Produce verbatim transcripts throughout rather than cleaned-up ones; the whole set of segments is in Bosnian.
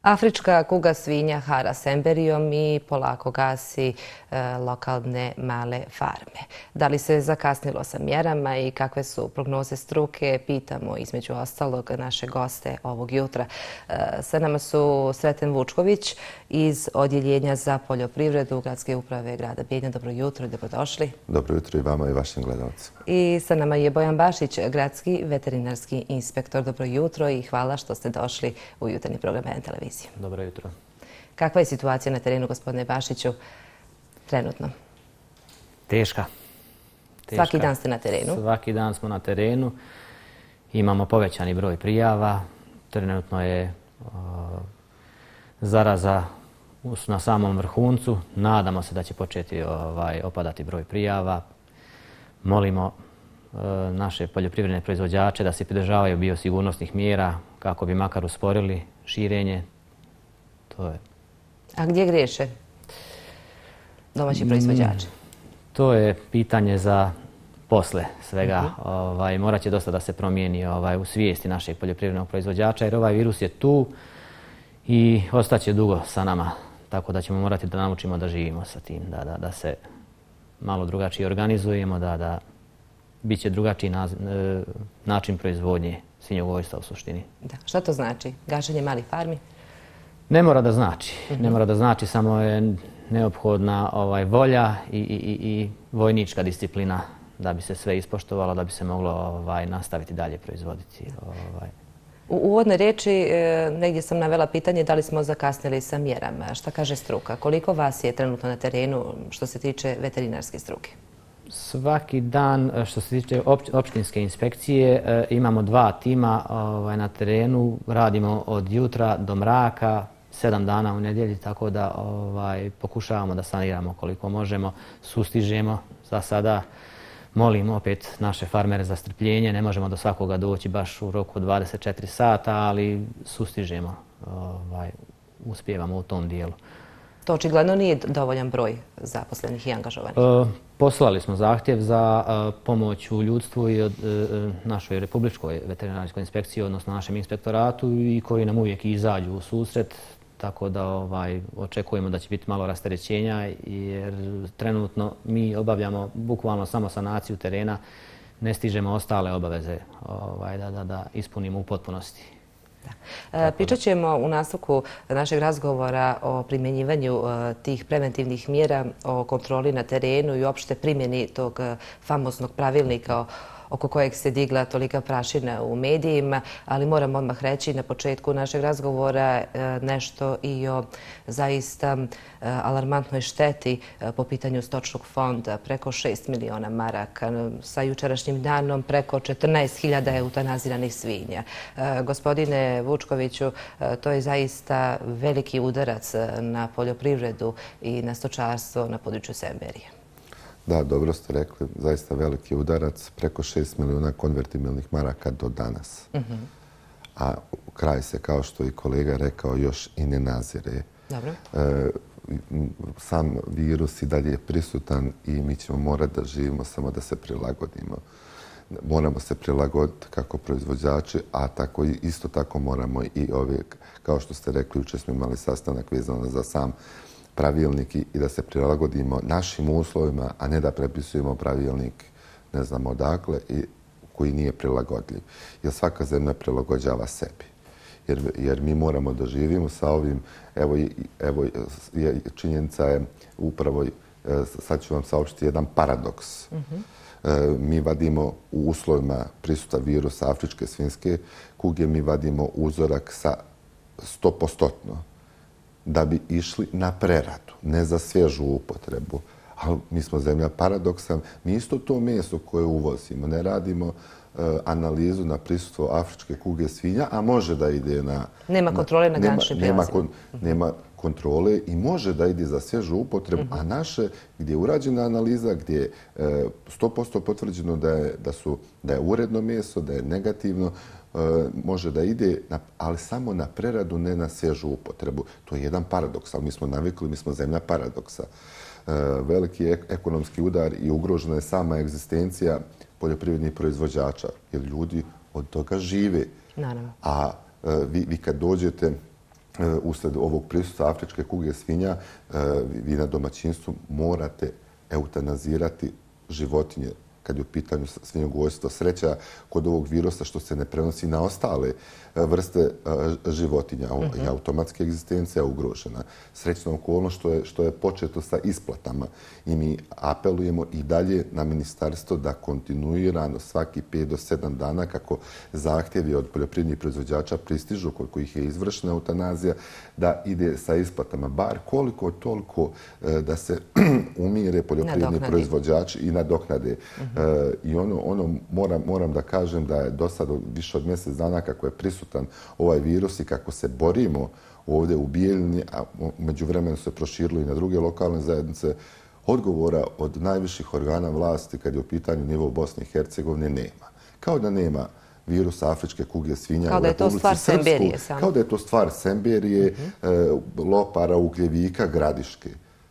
Afrička kuga svinja hara s emberijom i polako gasi e, lokalne male farme. Da li se zakasnilo sa mjerama i kakve su prognoze struke, pitamo između ostalog naše goste ovog jutra. E, sa nama su Sreten Vučković iz Odjeljenja za poljoprivredu Gradske uprave grada Bijeljina. Dobro jutro i dobrodošli. Dobro jutro i vama i vašim gledalcima. I sa nama je Bojan Bašić, gradski veterinarski inspektor. Dobro jutro i hvala što ste došli u jutarnji program N televizije. Dobro jutro. Kakva je situacija na terenu, gospodine Bašiću, trenutno? Teška. Teška. Svaki dan ste na terenu? Svaki dan smo na terenu. Imamo povećani broj prijava. Trenutno je uh, zaraza na samom vrhuncu. Nadamo se da će početi ovaj, opadati broj prijava. Molimo uh, naše poljoprivredne proizvođače da se pridržavaju biosigurnosnih mjera kako bi makar usporili širenje. To je. A gdje griješe domaći proizvođači? To je pitanje za posle svega. Uh-huh. ovaj, morat će dosta da se promijeni ovaj, u svijesti našeg poljoprivrednog proizvođača jer ovaj virus je tu i ostaće dugo sa nama. Tako da ćemo morati da naučimo da živimo sa tim, da, da, da se malo drugačije organizujemo, da, da bit će drugačiji naz, e, način proizvodnje svinjogojstva u suštini. Da. Šta to znači? Gašenje malih farmi? Ne mora da znači. Uh-huh. Ne mora da znači, samo je neophodna ovaj, volja i, i, i vojnička disciplina da bi se sve ispoštovalo, da bi se moglo ovaj, nastaviti dalje proizvoditi. Ovaj. U uvodnoj riječi e, negdje sam navela pitanje da li smo zakasnili sa mjerama. Šta kaže struka? Koliko vas je trenutno na terenu što se tiče veterinarske struke? Svaki dan što se tiče općinske inspekcije imamo dva tima ovaj, na terenu. Radimo od jutra do mraka, sedam dana u nedjelji, tako da ovaj, pokušavamo da saniramo koliko možemo, sustižemo. Za sada molim opet naše farmere za strpljenje. Ne možemo do svakoga doći baš u roku dvadeset četiri sata, ali sustižemo, ovaj, uspijevamo u tom dijelu. To očigledno nije dovoljan broj zaposlenih i angažovanih. E, poslali smo zahtjev za e, pomoć u ljudstvu i od e, našoj Republičkoj veterinarskoj inspekciji, odnosno našem inspektoratu, i koji nam uvijek izađu u susret. Tako da ovaj, očekujemo da će biti malo rasterećenja jer trenutno mi obavljamo bukvalno samo sanaciju terena, ne stižemo ostale obaveze ovaj, da, da, da ispunimo u potpunosti. Da. Pričat ćemo u nastavku našeg razgovora o primjenjivanju tih preventivnih mjera, o kontroli na terenu i uopšte primjeni tog famoznog pravilnika oko kojeg se digla tolika prašina u medijima, ali moram odmah reći na početku našeg razgovora nešto i o zaista alarmantnoj šteti po pitanju stočnog fonda. Preko šest miliona maraka, sa jučerašnjim danom preko četrnaest hiljada eutanaziranih svinja. Gospodine Vučkoviću, to je zaista veliki udarac na poljoprivredu i na stočarstvo na području Semberije. Da, dobro ste rekli, zaista veliki udarac, preko šest milijuna konvertibilnih maraka do danas. Uh-huh. A kraj se, kao što i kolega rekao, još i ne nazire. Dobro. E, sam virus i dalje je prisutan i mi ćemo morati da živimo, samo da se prilagodimo. Moramo se prilagoditi kako proizvođači, a tako i isto tako moramo i ove, kao što ste rekli, jučer smo imali sastanak vezano za sam pravilnik i da se prilagodimo našim uslovima, a ne da prepisujemo pravilnik ne znamo odakle i koji nije prilagodljiv. Jer svaka zemlja prilagođava sebi. Jer, jer mi moramo da živimo sa ovim, evo, evo je, činjenica je upravo, sad ću vam saopštiti jedan paradoks. Uh-huh. E, mi vadimo u uslovima prisuta virusa afričke svinjske kuge, mi vadimo uzorak sa sto posto da bi išli na preradu, ne za svježu upotrebu. Ali mi smo zemlja paradoksa. Mi isto to meso koje uvozimo ne radimo uh, analizu na prisustvo afričke kuge svinja, a može da ide na... Nema kontrole na graničnim nema, prijelazima. nema, kon, nema kontrole i može da ide za svježu upotrebu, uh-huh. a naše gdje je urađena analiza, gdje je uh, sto posto potvrđeno da je, da, su, da je uredno meso, da je negativno, može da ide, na, ali samo na preradu, ne na svježu upotrebu. To je jedan paradoks, ali mi smo navikli, mi smo zemlja paradoksa. E, veliki je ekonomski udar i ugrožena je sama egzistencija poljoprivrednih proizvođača, jer ljudi od toga žive. Naravno. A e, vi, vi kad dođete uslijed ovog prisustva afričke kuge svinja, vi na domaćinstvu morate eutanazirati životinje kad je u pitanju svinjogojstvo. Sreća kod ovog virusa što se ne prenosi na ostale vrste životinja i automatska egzistencija je ugrožena. Srećna okolnost što je, što je početo sa isplatama i mi apelujemo i dalje na ministarstvo da kontinuirano svaki pet do sedam dana kako zahtjevi od poljoprivrednih proizvođača pristižu koliko ih je izvršena eutanazija, da ide sa isplatama bar koliko toliko da se umire poljoprivredni proizvođači i nadoknade. I ono, ono moram, moram da kažem da je do sada više od mjesec dana kako je prisutan ovaj virus i kako se borimo ovdje u Bijeljini, a međuvremenu se proširilo i na druge lokalne zajednice, odgovora od najviših organa vlasti kad je u pitanju nivo Bosne i Hercegovine nema. Kao da nema virusa afričke kuge svinja kao u da je to stvar Republici Semberije Srpskoj, kao da je to stvar Semberije, Lopara, Ugljevika, Gradiške.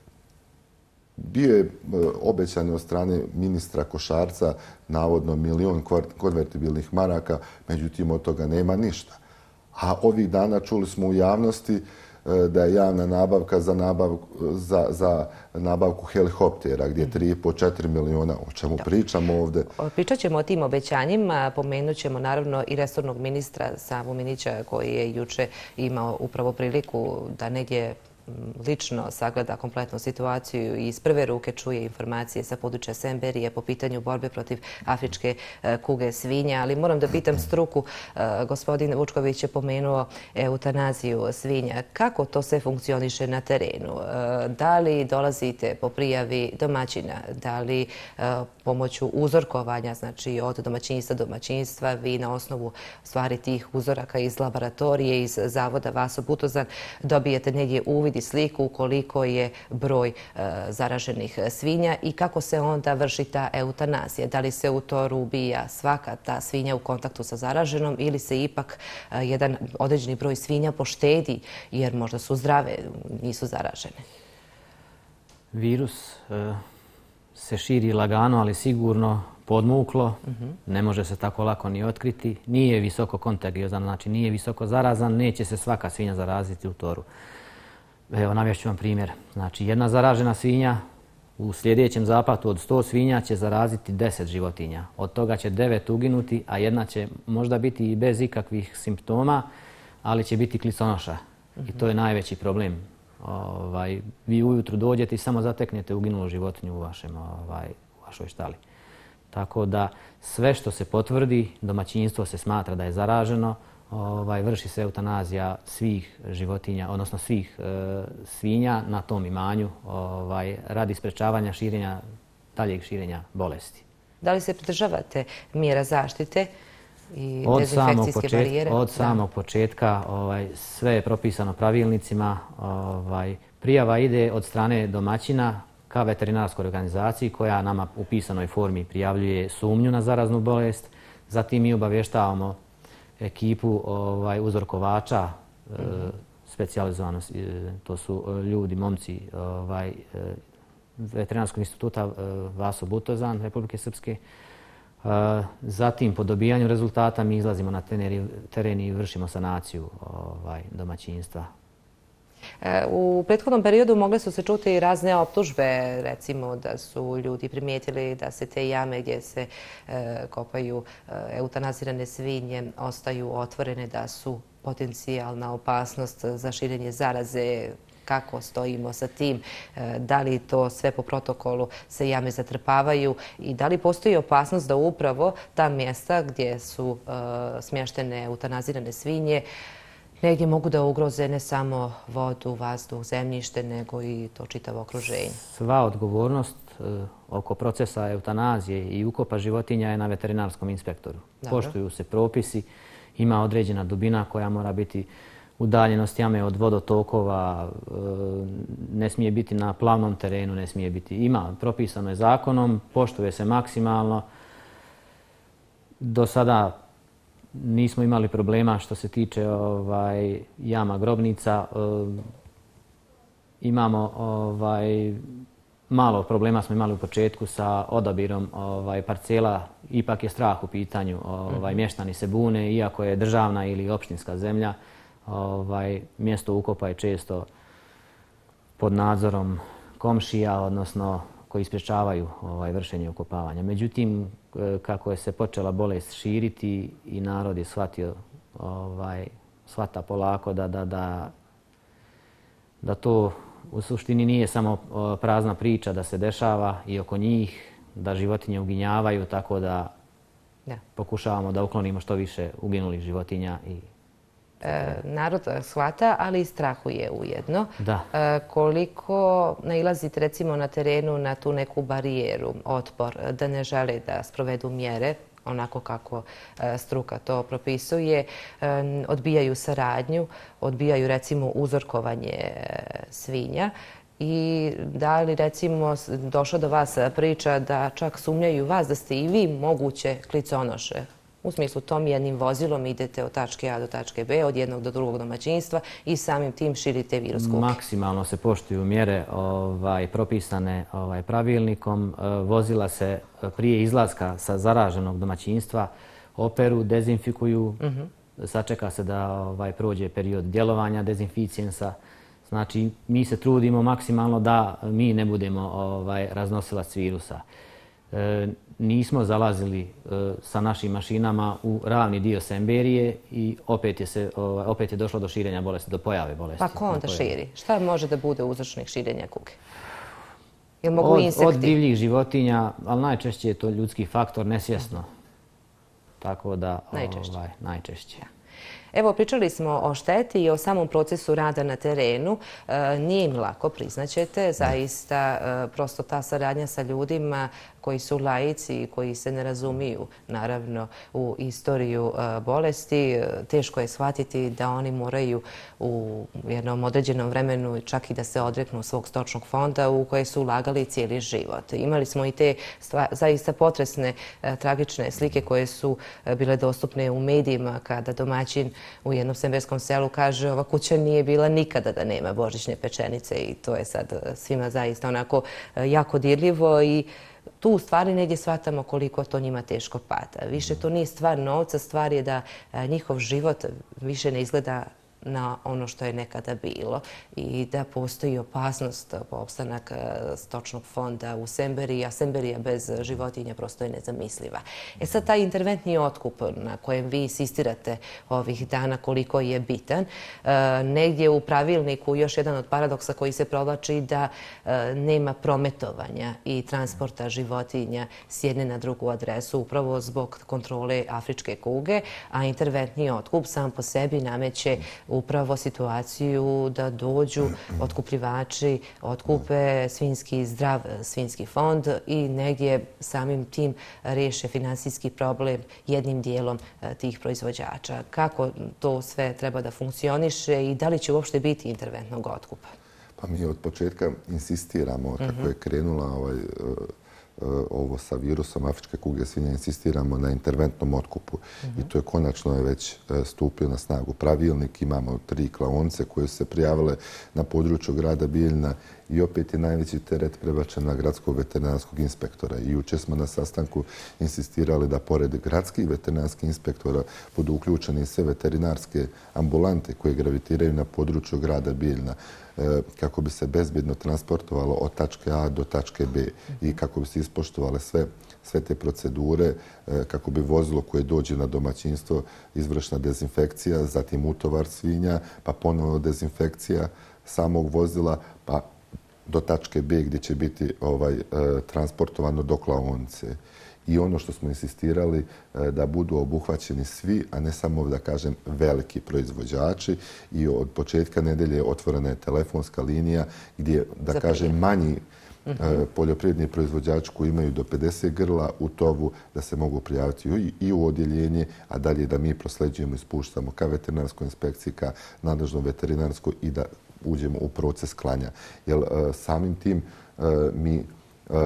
Bio je obećan od strane ministra Košarca navodno milion konvertibilnih maraka, međutim od toga nema ništa. A ovih dana čuli smo u javnosti da je javna nabavka za nabavku, za, za nabavku helikoptera gdje je tri i po do četiri miliona. O čemu pričamo ovdje? Pričat ćemo o tim obećanjima. Pomenut ćemo naravno i resornog ministra Savu Minića koji je juče imao upravo priliku da negdje lično sagleda kompletnu situaciju i iz prve ruke čuje informacije sa područja Semberije po pitanju borbe protiv afričke kuge svinja. Ali moram da pitam struku, gospodin Vučković je pomenuo eutanaziju svinja. Kako to sve funkcioniše na terenu? Da li dolazite po prijavi domaćina? Da li pomoću uzorkovanja, znači od domaćinstva do domaćinstva, vi na osnovu stvari tih uzoraka iz laboratorije, iz zavoda Vaso Butozan, dobijete negdje uvid i sliku koliko je broj zaraženih svinja i kako se onda vrši ta eutanazija? Da li se u toru ubija svaka ta svinja u kontaktu sa zaraženom ili se ipak jedan određeni broj svinja poštedi jer možda su zdrave, nisu zaražene? Virus se širi lagano, ali sigurno podmuklo. Ne može se tako lako ni otkriti. Nije visoko kontagiozan, znači nije visoko zarazan, neće se svaka svinja zaraziti u toru. Evo, navešću vam primjer. Znači, jedna zaražena svinja u sljedećem zapatu od sto svinja će zaraziti deset životinja. Od toga će devet uginuti, a jedna će možda biti i bez ikakvih simptoma, ali će biti kliconoša. I to je najveći problem. Ovaj, vi ujutru dođete i samo zateknete uginulu životinju u, vašem, ovaj, u vašoj štali. Tako da sve što se potvrdi, domaćinstvo se smatra da je zaraženo, ovaj, vrši se eutanazija svih životinja, odnosno svih e, svinja na tom imanju ovaj, radi sprečavanja širenja, daljeg širenja bolesti. Da li se pridržavate mjera zaštite i od dezinfekcijske početka, barijere? Od samog početka ovaj, sve je propisano pravilnicima. Ovaj, prijava ide od strane domaćina ka veterinarskoj organizaciji koja nama u pisanoj formi prijavljuje sumnju na zaraznu bolest. Zatim mi obavještavamo ekipu ovaj, uzorkovača, mm-hmm. e, specijalizovano, e, to su ljudi, momci ovaj, e, Veterinarskog instituta e, Vaso Butozan Republike Srpske. E, zatim po dobijanju rezultata mi izlazimo na teren i vršimo sanaciju ovaj, domaćinstva. U prethodnom periodu mogle su se čuti i razne optužbe, recimo da su ljudi primijetili da se te jame gdje se e, kopaju e, eutanazirane svinje ostaju otvorene, da su potencijalna opasnost za širenje zaraze. Kako stojimo sa tim? E, da li to sve po protokolu se jame zatrpavaju i da li postoji opasnost da upravo ta mjesta gdje su e, smještene eutanazirane svinje negdje mogu da ugroze ne samo vodu, vazduh, zemljište, nego i to čitavo okruženje? Sva odgovornost e, oko procesa eutanazije i ukopa životinja je na veterinarskom inspektoru. Dobro. Poštuju se propisi, ima određena dubina koja mora biti udaljenost jame od vodotokova, e, ne smije biti na plavnom terenu, ne smije biti. Ima, propisano je zakonom, poštuje se maksimalno. Do sada nismo imali problema što se tiče ovaj, jama grobnica. E, imamo ovaj, malo problema smo imali u početku sa odabirom ovaj, parcela. Ipak je strah u pitanju. Ovaj, mještani se bune, iako je državna ili opštinska zemlja. Ovaj, mjesto ukopa je često pod nadzorom komšija, odnosno koji sprječavaju ovaj, vršenje ukopavanja. Međutim, kako je se počela bolest širiti i narod je shvatio, ovaj, shvata polako da, da, da, da to u suštini nije samo prazna priča da se dešava i oko njih, da životinje uginjavaju, tako da Da. pokušavamo da uklonimo što više uginulih životinja. I E, narod shvata, ali i strahuje ujedno. Da. E, koliko nailazite recimo na terenu na tu neku barijeru, otpor, da ne žele da sprovedu mjere onako kako e, struka to propisuje, e, odbijaju saradnju, odbijaju recimo uzorkovanje e, svinja. I da li recimo došlo do vas priča da čak sumnjaju vas da ste i vi moguće kliconoše? U smislu tom jednim vozilom idete od tačke A do tačke B, od jednog do drugog domaćinstva i samim tim širite virus kuge. Maksimalno se poštuju mjere ovaj, propisane ovaj, pravilnikom. E, vozila se prije izlaska sa zaraženog domaćinstva operu, dezinfikuju. Mm-hmm. Sačeka se da ovaj, prođe period djelovanja dezinficijensa. Znači, mi se trudimo maksimalno da mi ne budemo ovaj, raznosilac virusa. E, nismo zalazili e, sa našim mašinama u ravni dio Semberije i opet je, se, ovaj, opet je došlo do širenja bolesti, do pojave bolesti. Pa ko onda širi? Šta može da bude uzročnik širenja kuge? Jel mogu od, insekti? Od divljih životinja, ali najčešće je to ljudski faktor, nesvjesno. Tako da, najčešće. Ovaj, najčešće. Evo, pričali smo o šteti i o samom procesu rada na terenu. E, nije im lako, priznaćete. Zaista, e, prosto ta saradnja sa ljudima koji su laici i koji se ne razumiju, naravno, u istoriju e, bolesti. Teško je shvatiti da oni moraju u jednom određenom vremenu čak i da se odreknu svog stočnog fonda u koje su ulagali cijeli život. Imali smo i te stva, zaista potresne, e, tragične slike koje su e, bile dostupne u medijima kada domaćin u jednom semberskom selu kaže ova kuća nije bila nikada da nema božićne pečenice i to je sad svima zaista onako jako dirljivo i tu u stvari negdje shvatamo koliko to njima teško pada. Više to nije stvar novca, stvar je da njihov život više ne izgleda na ono što je nekada bilo i da postoji opasnost po opstanak stočnog fonda u Semberiji, a Semberija bez životinja prosto je nezamisliva. E sad, taj interventni otkup na kojem vi insistirate ovih dana koliko je bitan, negdje u pravilniku još jedan od paradoksa koji se provlači da nema prometovanja i transporta životinja s jedne na drugu adresu upravo zbog kontrole afričke kuge, a interventni otkup sam po sebi nameće upravo situaciju da dođu otkupljivači, otkupe svinjski zdrav svinjski fond i negdje samim tim riješe finansijski problem jednim dijelom tih proizvođača. Kako to sve treba da funkcioniše i da li će uopšte biti interventnog otkupa? Pa mi od početka insistiramo, kako je krenula ovaj, ovo sa virusom afričke kuge svinja, insistiramo na interventnom otkupu. Mm-hmm. I to je konačno je već stupio na snagu pravilnik. Imamo tri klaonice koje su se prijavile na području grada Bijeljina i opet je najveći teret prebačen na gradskog veterinarskog inspektora. I jučer smo na sastanku insistirali da pored gradskih veterinarskih inspektora budu uključeni sve veterinarske ambulante koje gravitiraju na području grada Bijeljina kako bi se bezbjedno transportovalo od tačke A do tačke B i kako bi se ispoštovale sve, sve te procedure, kako bi vozilo koje dođe na domaćinstvo izvršena dezinfekcija, zatim utovar svinja, pa ponovno dezinfekcija samog vozila, pa do tačke B gdje će biti ovaj, transportovano do klaonice. I ono što smo insistirali da budu obuhvaćeni svi, a ne samo, da kažem, veliki proizvođači. I od početka nedelje otvorena je telefonska linija gdje, da kažem, manji uh-huh. poljoprivredni proizvođači koji imaju do pedeset grla u tovu da se mogu prijaviti i u odjeljenje, a dalje da mi prosleđujemo i spuštamo ka veterinarskoj inspekciji, ka nadležnom veterinarskoj i da uđemo u proces klanja. Jer uh, samim tim uh, mi uh,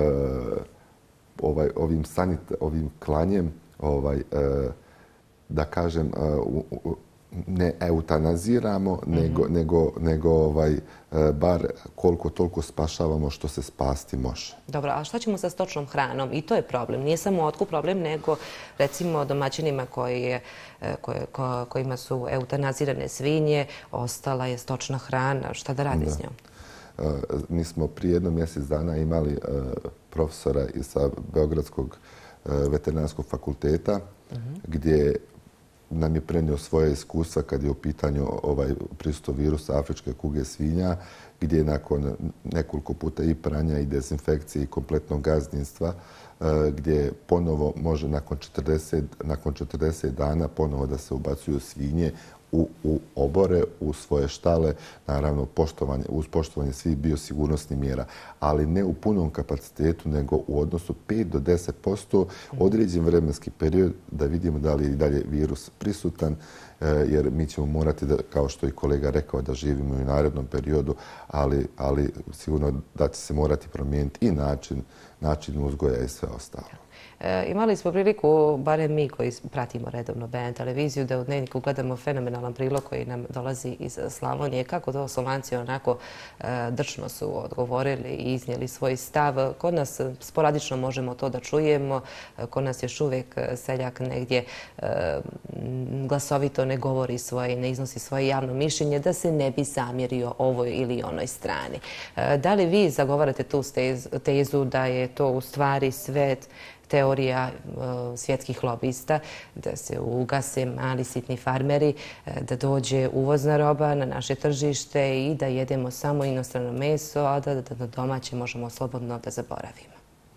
Ovaj, ovim, sanit, ovim klanjem, ovaj, e, da kažem, e, u, u, ne eutanaziramo, nego, nego, nego ovaj, bar koliko toliko spašavamo što se spasti može. Dobro, a šta ćemo sa stočnom hranom? I to je problem. Nije samo otkup problem, nego recimo domaćinima koji je, koje, ko, kojima su eutanazirane svinje, ostala je stočna hrana. Šta da radi da. s njom? Mi smo prije jedno mjesec dana imali profesora sa Beogradskog veterinarskog fakulteta, uh-huh. gdje nam je prenio svoje iskustva kad je u pitanju ovaj prisustvo virusa afričke kuge svinja, gdje je nakon nekoliko puta i pranja i dezinfekcije i kompletnog gazdinstva, gdje ponovo može nakon četrdeset, nakon četrdeset dana ponovo da se ubacuju svinje u, u obore, u svoje štale, naravno poštovanje, uz poštovanje svih biosigurnosnih mjera, ali ne u punom kapacitetu, nego u odnosu pet do deset posto određen vremenski period da vidimo da li je i dalje virus prisutan, jer mi ćemo morati, da, kao što i kolega rekao, da živimo i u narednom periodu, ali, ali sigurno da će se morati promijeniti i način, način uzgoja i sve ostalo. E, imali smo priliku, barem mi koji pratimo redovno B N televiziju, da u Dnevniku gledamo fenomenalan prilog koji nam dolazi iz Slavonije. Kako to Slovanci onako e, drčno su odgovorili i iznijeli svoj stav. Kod nas sporadično možemo to da čujemo. Kod nas još uvijek seljak negdje e, glasovito ne govori svoje, ne iznosi svoje javno mišljenje da se ne bi zamjerio ovoj ili onoj strani. E, da li vi zagovarate tu tezu da je to u stvari svet teorija svjetskih lobista, da se ugase mali sitni farmeri, da dođe uvozna roba na naše tržište i da jedemo samo inostrano meso, a da na domaće možemo slobodno da zaboravimo?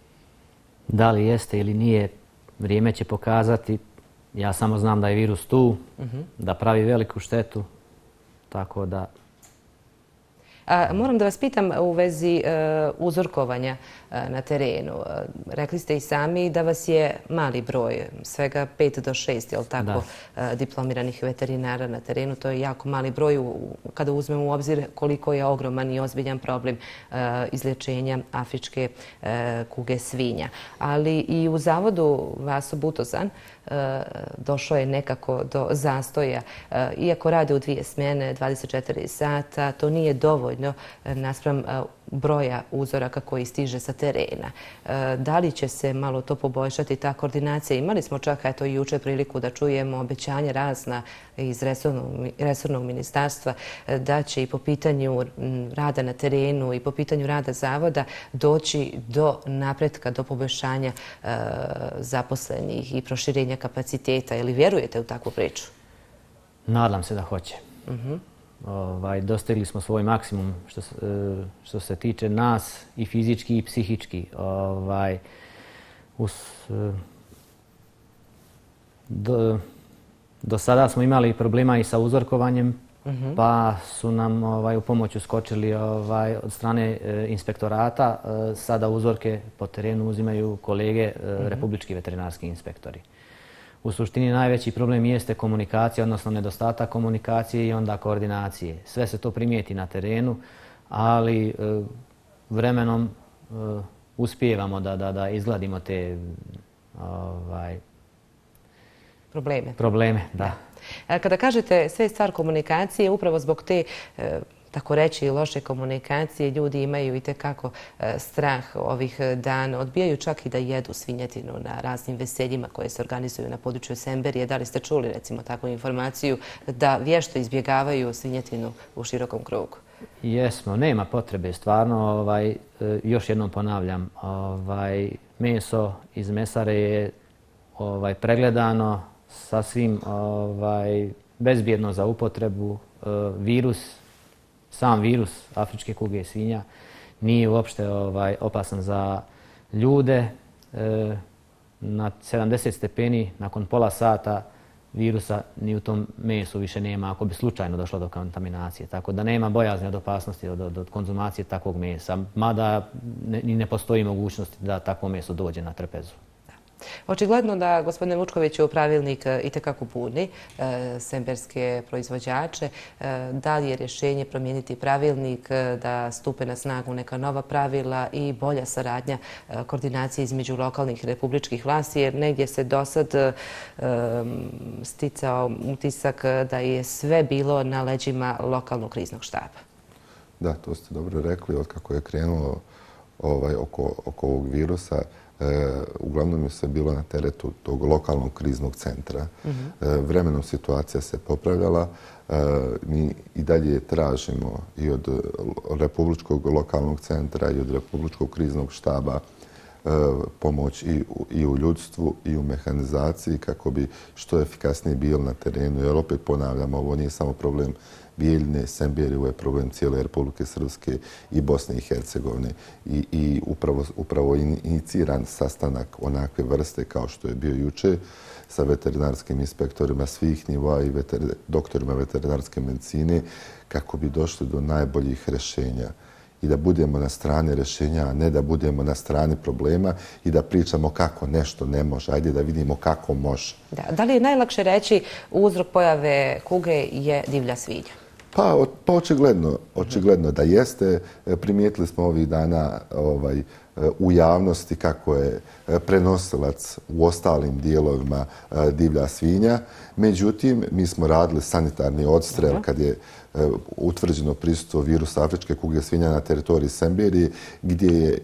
Da li jeste ili nije, vrijeme će pokazati. Ja samo znam da je virus tu, uh-huh. da pravi veliku štetu, tako da... A, moram da vas pitam u vezi e, uzorkovanja e, na terenu. E, rekli ste i sami da vas je mali broj, svega pet do šest, je li tako, e, diplomiranih veterinara na terenu. To je jako mali broj u, kada uzmemo u obzir koliko je ogroman i ozbiljan problem e, izlječenja afričke e, kuge svinja. Ali i u zavodu Vaso Butozan e, došlo je nekako do zastoja. E, iako rade u dvije smjene, dvadeset četiri sata, to nije dovoljno naspram broja uzoraka koji stiže sa terena. Da li će se malo to poboljšati, ta koordinacija? Imali smo čak eto i jučer priliku da čujemo obećanja razna iz resornog, resornog ministarstva da će i po pitanju rada na terenu i po pitanju rada zavoda doći do napretka, do poboljšanja e, zaposlenih i proširenja kapaciteta. Ili vjerujete u takvu priču? Nadam se da hoće. Uh-huh. Ovaj, dostigli smo svoj maksimum što, što se tiče nas i fizički i psihički. Ovaj, us, do, do sada smo imali problema i sa uzorkovanjem, uh-huh. pa su nam ovaj, u pomoć uskočili ovaj, od strane e, inspektorata. E, sada uzorke po terenu uzimaju kolege e, uh-huh. republički veterinarski inspektori. U suštini najveći problem jeste komunikacija, odnosno nedostatak komunikacije i onda koordinacije. Sve se to primijeti na terenu, ali e, vremenom e, uspijevamo da, da, da izgladimo te ovaj, probleme. probleme da. Da. Kada kažete sve je stvar komunikacije, upravo zbog te e, tako reći loše komunikacije, ljudi imaju i tekako strah ovih dana. Odbijaju čak i da jedu svinjetinu na raznim veseljima koje se organizuju na području Semberije. Da li ste čuli recimo takvu informaciju da vješto izbjegavaju svinjetinu u širokom krugu? Jesmo, nema potrebe. Stvarno, ovaj, još jednom ponavljam, ovaj, meso iz mesare je ovaj, pregledano, sasvim ovaj, bezbjedno za upotrebu. Virus Sam virus afričke kuge svinja nije uopšte ovaj, opasan za ljude. E, na sedamdeset stepeni nakon pola sata virusa ni u tom mesu više nema ako bi slučajno došlo do kontaminacije. Tako da nema bojazne od opasnosti od, od, od konzumacije takvog mesa. Mada ne, ni ne postoji mogućnost da takvo meso dođe na trpezu. Očigledno da, gospodine Vučkoviću, pravilnik itekako puni semberske proizvođače. Da li je rješenje promijeniti pravilnik, da stupe na snagu neka nova pravila i bolja saradnja koordinacije između lokalnih i republičkih vlasti, jer negdje se do sad sticao utisak da je sve bilo na leđima lokalnog kriznog štaba? Da, to ste dobro rekli. Od kako je krenulo ovaj, oko, oko ovog virusa, e, uglavnom je sve bilo na teretu tog lokalnog kriznog centra. Mm-hmm. e, vremenom situacija se popravljala. E, mi i dalje tražimo i od Republičkog lokalnog centra i od Republičkog kriznog štaba e, pomoć i u, i u ljudstvu i u mehanizaciji kako bi što efikasnije bili na terenu. Jer opet ponavljam, ovo nije samo problem Bijeljine, Semberije, ovo je problem cijele Republike Srpske i Bosne i Hercegovine. I, i upravo, upravo iniciran sastanak onakve vrste kao što je bio juče sa veterinarskim inspektorima svih nivoa i veter, doktorima veterinarske medicine kako bi došli do najboljih rješenja i da budemo na strani rješenja, a ne da budemo na strani problema i da pričamo kako nešto ne može. Ajde da vidimo kako može. Da, da li je najlakše reći uzrok pojave kuge je divlja svinja? Pa, pa očigledno, očigledno da jeste. Primijetili smo ovih dana ovaj, u javnosti kako je prenosilac u ostalim dijelovima divlja svinja. Međutim, mi smo radili sanitarni odstrel kad je utvrđeno prisustvo virusa afričke kuge svinja na teritoriji Semberije, gdje je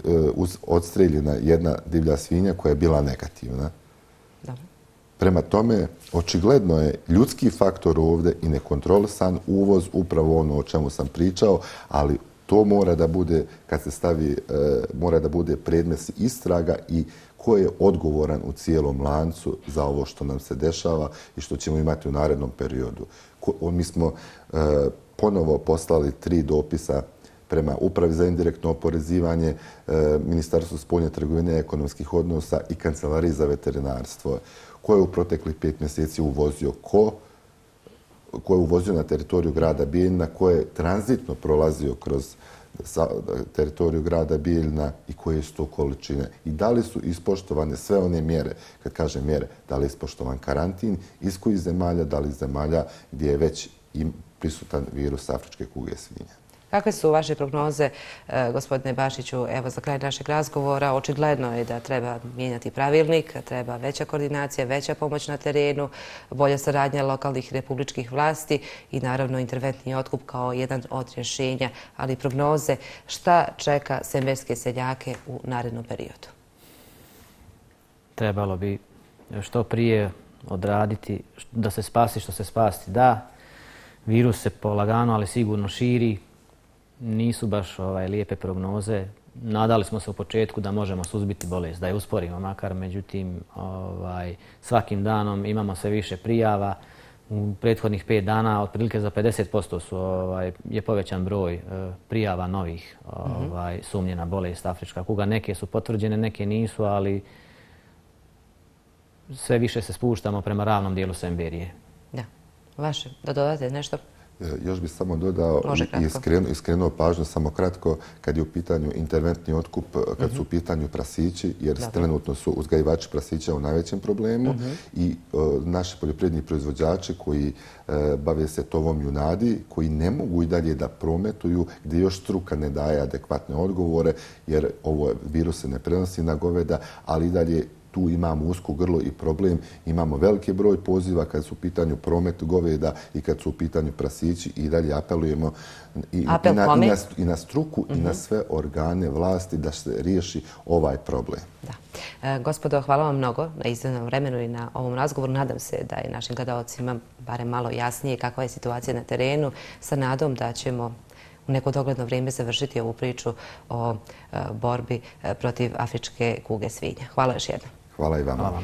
odstreljena jedna divlja svinja koja je bila negativna. Dobro. Prema tome, očigledno je ljudski faktor ovdje i nekontrolisan uvoz, upravo ono o čemu sam pričao, ali to mora da bude, kad se stavi, mora da bude predmet istraga i ko je odgovoran u cijelom lancu za ovo što nam se dešava i što ćemo imati u narednom periodu. Mi smo ponovo poslali tri dopisa prema Upravi za indirektno oporezivanje, Ministarstvu spoljne trgovine i ekonomskih odnosa i Kancelariji za veterinarstvo. Ko je u proteklih pet mjeseci uvozio ko, ko je uvozio na teritoriju grada Bijeljina, ko je tranzitno prolazio kroz teritoriju grada Bijeljina i koje su to količine. I da li su ispoštovane sve one mjere, kad kažem mjere, da li je ispoštovan karantin, iz kojih zemalja, da li zemalja gdje je već prisutan virus afričke kuge svinja. Kakve su vaše prognoze, gospodine Bašiću, evo za kraj našeg razgovora? Očigledno je da treba mijenjati pravilnik, treba veća koordinacija, veća pomoć na terenu, bolja saradnja lokalnih i republičkih vlasti i naravno interventni otkup kao jedan od rješenja, ali prognoze šta čeka semberske seljake u narednom periodu? Trebalo bi što prije odraditi da se spasi što se spasti da. Virus se polagano, ali sigurno širi. Nisu baš ovaj, lijepe prognoze. Nadali smo se u početku da možemo suzbiti bolest, da je usporimo makar, međutim ovaj, svakim danom imamo sve više prijava. U prethodnih pet dana otprilike za pedeset posto su, ovaj, je povećan broj eh, prijava novih ovaj, sumnje na bolest afrička kuga. Neke su potvrđene, neke nisu, ali sve više se spuštamo prema ravnom dijelu Semberije. Da. Vaše, da dodate nešto? Još bih samo dodao i iskrenuo, iskrenuo pažnju samo kratko kad je u pitanju interventni otkup, kad mm-hmm. su u pitanju prasići, jer Dobre. trenutno su uzgajivači prasića u najvećem problemu mm-hmm. i uh, naši poljoprivredni proizvođači koji uh, bave se tovom junadi, koji ne mogu i dalje da prometuju, gdje još struka ne daje adekvatne odgovore, jer ovo virus se ne prenosi na goveda, ali i dalje tu imamo usko grlo i problem. Imamo veliki broj poziva kad su u pitanju promet goveda i kad su u pitanju prasići i dalje apelujemo i, Apel i, na, i, na, i na struku mm-hmm. i na sve organe vlasti da se riješi ovaj problem. Da. E, gospodo, hvala vam mnogo na izdvojenom vremenu i na ovom razgovoru. Nadam se da je našim gledalcima barem malo jasnije kakva je situacija na terenu, sa nadom da ćemo u neko dogledno vrijeme završiti ovu priču o e, borbi e, protiv afričke kuge svinja. Hvala još jednom. Hvala i vama.